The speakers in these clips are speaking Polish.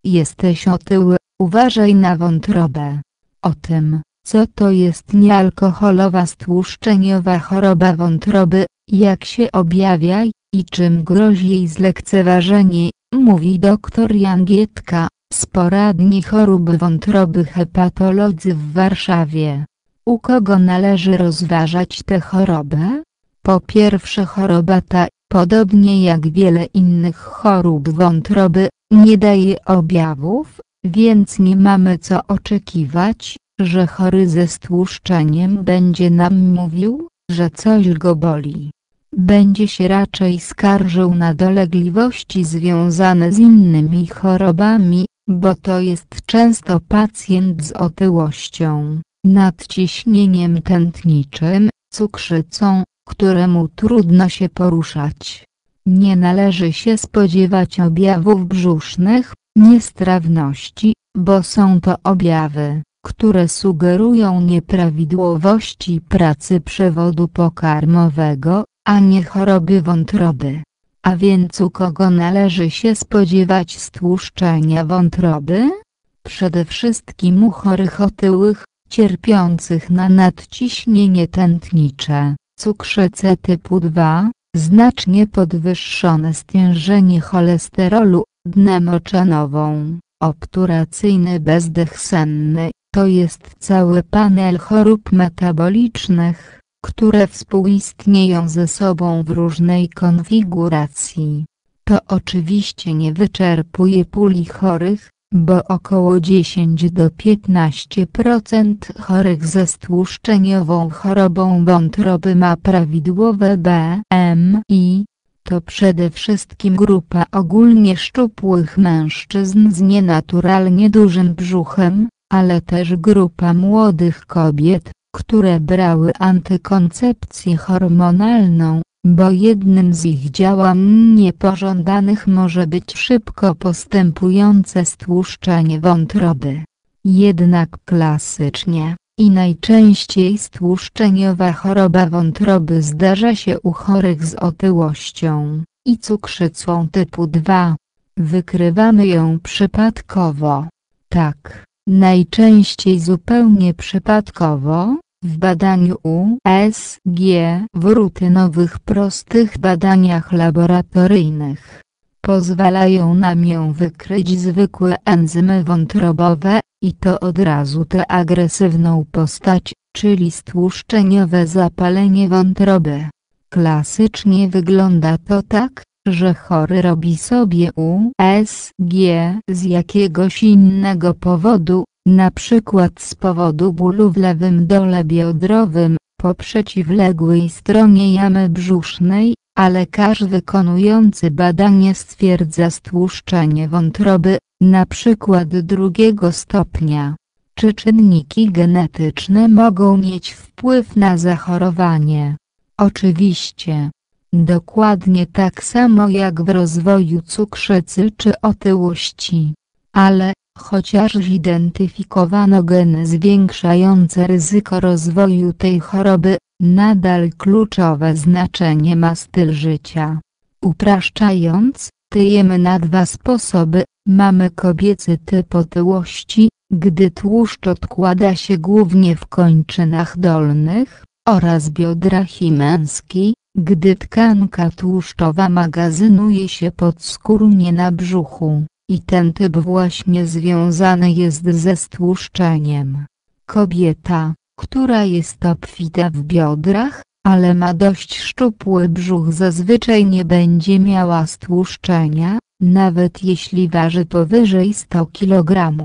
jesteś otyły, uważaj na wątrobę. O tym, co to jest niealkoholowa stłuszczeniowa choroba wątroby, jak się objawia i czym grozi jej zlekceważenie, mówi dr Jan Gietka z poradni chorób wątroby hepatolodzy w Warszawie. U kogo należy rozważać tę chorobę? Po pierwsze, choroba ta, podobnie jak wiele innych chorób wątroby, nie daje objawów, więc nie mamy co oczekiwać, że chory ze stłuszczeniem będzie nam mówił, że coś go boli. Będzie się raczej skarżył na dolegliwości związane z innymi chorobami, bo to jest często pacjent z otyłością, nadciśnieniem tętniczym, cukrzycą, któremu trudno się poruszać. Nie należy się spodziewać objawów brzusznych, niestrawności, bo są to objawy, które sugerują nieprawidłowości pracy przewodu pokarmowego, a nie choroby wątroby. A więc u kogo należy się spodziewać stłuszczenia wątroby? Przede wszystkim u chorych otyłych, cierpiących na nadciśnienie tętnicze, cukrzycę typu 2, znacznie podwyższone stężenie cholesterolu, dnę moczanową, obturacyjny bezdech senny, to jest cały panel chorób metabolicznych, które współistnieją ze sobą w różnej konfiguracji. To oczywiście nie wyczerpuje puli chorych, bo około 10 do 15% chorych ze stłuszczeniową chorobą wątroby ma prawidłowe BMI. To przede wszystkim grupa ogólnie szczupłych mężczyzn z nienaturalnie dużym brzuchem, ale też grupa młodych kobiet, które brały antykoncepcję hormonalną, bo jednym z ich działań niepożądanych może być szybko postępujące stłuszczenie wątroby. Jednak klasycznie i najczęściej stłuszczeniowa choroba wątroby zdarza się u chorych z otyłością i cukrzycą typu 2. Wykrywamy ją przypadkowo. Tak, najczęściej zupełnie przypadkowo, w badaniu USG, w rutynowych prostych badaniach laboratoryjnych. Pozwalają nam ją wykryć zwykłe enzymy wątrobowe, i to od razu tę agresywną postać, czyli stłuszczeniowe zapalenie wątroby. Klasycznie wygląda to tak, że chory robi sobie USG z jakiegoś innego powodu, na przykład z powodu bólu w lewym dole biodrowym, po przeciwległej stronie jamy brzusznej, a lekarz wykonujący badanie stwierdza stłuszczenie wątroby, na przykład 2. stopnia. Czy czynniki genetyczne mogą mieć wpływ na zachorowanie? Oczywiście. Dokładnie tak samo jak w rozwoju cukrzycy czy otyłości. Ale, chociaż zidentyfikowano geny zwiększające ryzyko rozwoju tej choroby, nadal kluczowe znaczenie ma styl życia. Upraszczając, tyjemy na 2 sposoby. Mamy kobiecy typ otyłości, gdy tłuszcz odkłada się głównie w kończynach dolnych, oraz biodrach i męski, gdy tkanka tłuszczowa magazynuje się podskórnie na brzuchu, i ten typ właśnie związany jest ze stłuszczeniem. Kobieta, która jest obfita w biodrach, ale ma dość szczupły brzuch, zazwyczaj nie będzie miała stłuszczenia, nawet jeśli waży powyżej 100 kg.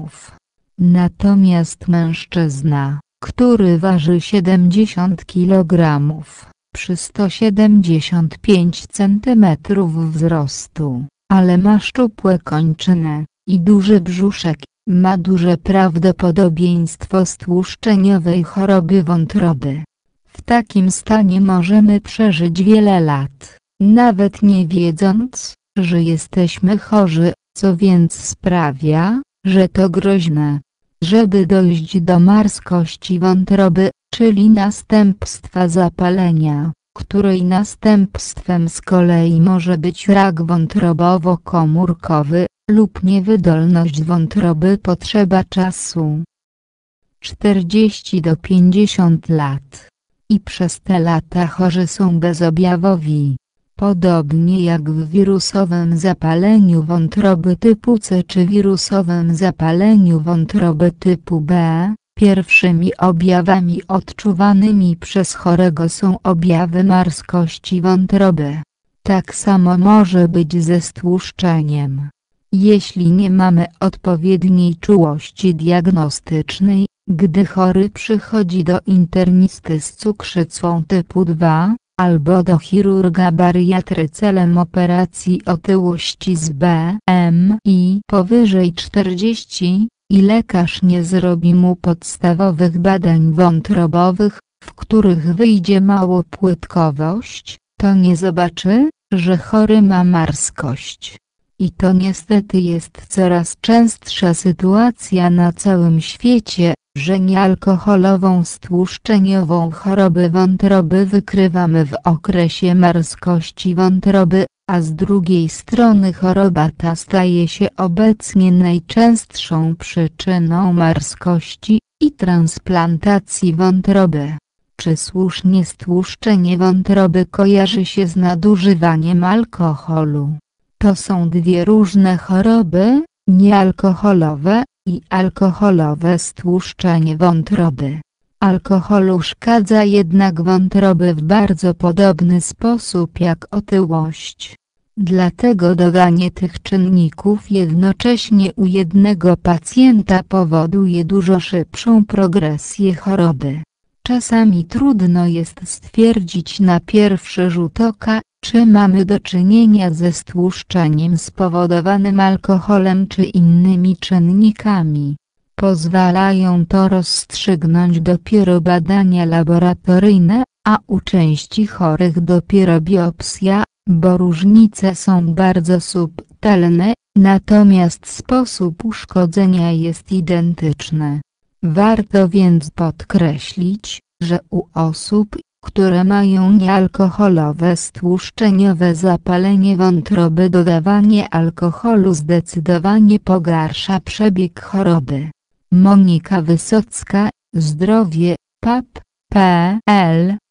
Natomiast mężczyzna, który waży 70 kg, przy 175 cm wzrostu, ale ma szczupłe kończyny i duży brzuszek, ma duże prawdopodobieństwo stłuszczeniowej choroby wątroby. W takim stanie możemy przeżyć wiele lat, nawet nie wiedząc, że jesteśmy chorzy, co więc sprawia, że to groźne. Żeby dojść do marskości wątroby, czyli następstwa zapalenia, której następstwem z kolei może być rak wątrobowo-komórkowy, lub niewydolność wątroby potrzeba czasu 40 do 50 lat. I przez te lata chorzy są bezobjawowi. Podobnie jak w wirusowym zapaleniu wątroby typu C czy wirusowym zapaleniu wątroby typu B, pierwszymi objawami odczuwanymi przez chorego są objawy marskości wątroby. Tak samo może być ze stłuszczeniem. Jeśli nie mamy odpowiedniej czułości diagnostycznej, gdy chory przychodzi do internisty z cukrzycą typu 2, albo do chirurga bariatry celem operacji otyłości z BMI powyżej 40, i lekarz nie zrobi mu podstawowych badań wątrobowych, w których wyjdzie małopłytkowość, to nie zobaczy, że chory ma marskość. I to niestety jest coraz częstsza sytuacja na całym świecie, że niealkoholową stłuszczeniową chorobę wątroby wykrywamy w okresie marskości wątroby, a z drugiej strony choroba ta staje się obecnie najczęstszą przyczyną marskości i transplantacji wątroby. Czy słusznie stłuszczenie wątroby kojarzy się z nadużywaniem alkoholu? To są dwie różne choroby, niealkoholowe i alkoholowe stłuszczenie wątroby. Alkohol uszkadza jednak wątroby w bardzo podobny sposób jak otyłość. Dlatego dodanie tych czynników jednocześnie u jednego pacjenta powoduje dużo szybszą progresję choroby. Czasami trudno jest stwierdzić na pierwszy rzut oka, czy mamy do czynienia ze stłuszczeniem spowodowanym alkoholem czy innymi czynnikami. Pozwalają to rozstrzygnąć dopiero badania laboratoryjne, a u części chorych dopiero biopsja, bo różnice są bardzo subtelne, natomiast sposób uszkodzenia jest identyczny. Warto więc podkreślić, że u osób, które mają niealkoholowe stłuszczeniowe zapalenie wątroby, dodawanie alkoholu zdecydowanie pogarsza przebieg choroby. Monika Wysocka, Zdrowie, PAP.pl